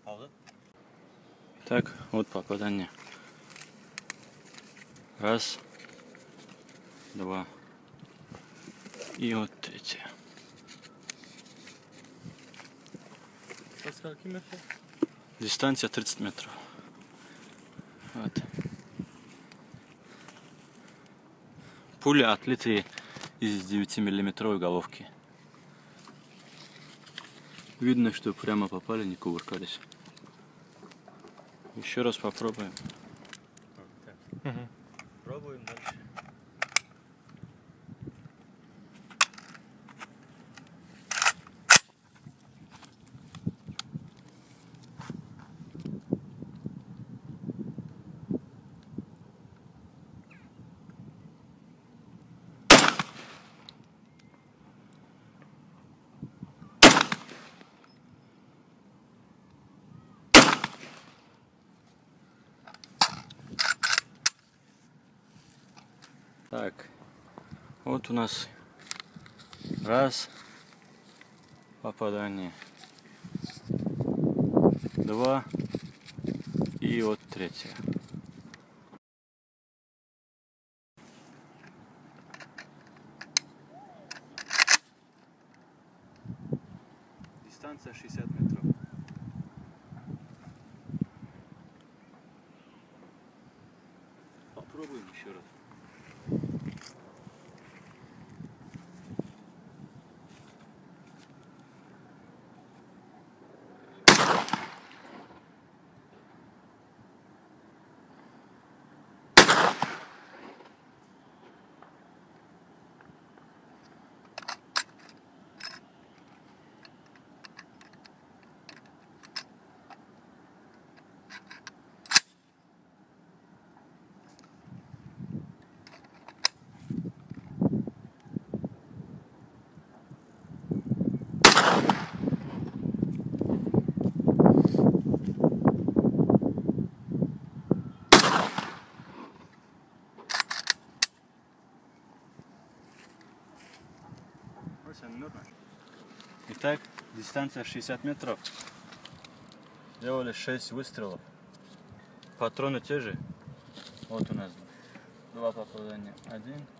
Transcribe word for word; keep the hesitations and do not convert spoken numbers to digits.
Так, вот попадание. Раз, два. И вот третье. Со скольки метров? Дистанция тридцать метров. Вот. Пули отлитые из девятимиллиметровой головки. Видно, что прямо попали, не кувыркались. Еще раз попробуем. Угу. Пробуем дальше. Так, вот у нас раз попадание, два и вот третье. Дистанция шестьдесят метров. Попробуем еще раз. Итак, дистанция шестьдесят метров. Сделали шесть выстрелов. Патроны те же. Вот у нас два попадания. Один.